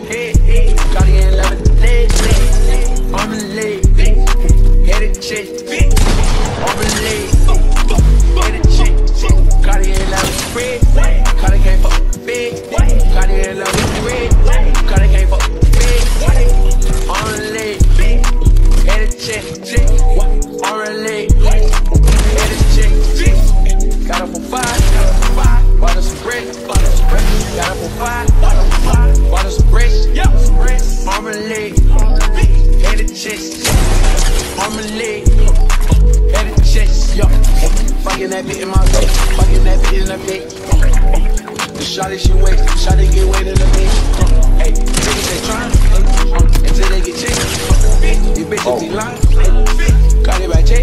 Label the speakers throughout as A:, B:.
A: head, Cartier leather leg, arm and leg, headed chick, arm and leg, headed chick, Cartier leather spread, Cartier can't fuck big, Cartier leather spread, Cartier can't fuck big, arm and leg, headed chick, arm and leg, headed chick, got up for 5, bought us some bread, got up for 5, bought us some bread, arm and leg, headed chick, arm and leg, headed chick, fucking that bitch in my face, fucking that bitch in the face, the shawty she waits, shawty get weight in the bitch, hey, niggas they trying, until they get checked, these bitches be lying, got it by check,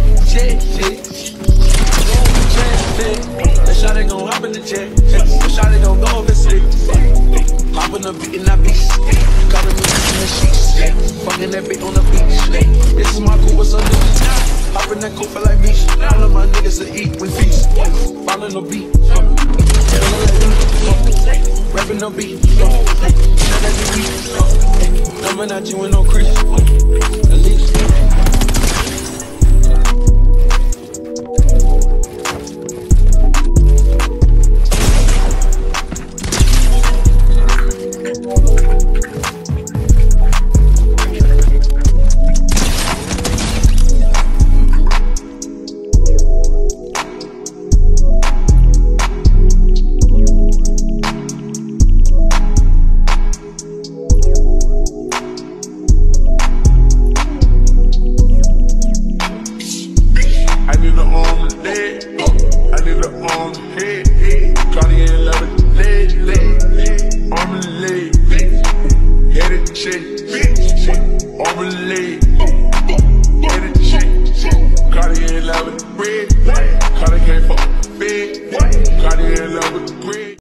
A: the shawty gon' hop in the jet, the shawty gon' go over sick, hop in the beat and I beast, got me in the sheets, fucking that bitch on the beach, this is my coupe, what's on the hop in that coupe like me, all of my niggas to eat, we feast, following the beat, rapping the beat, coming at you with no crease, at least.
B: Arm and leg,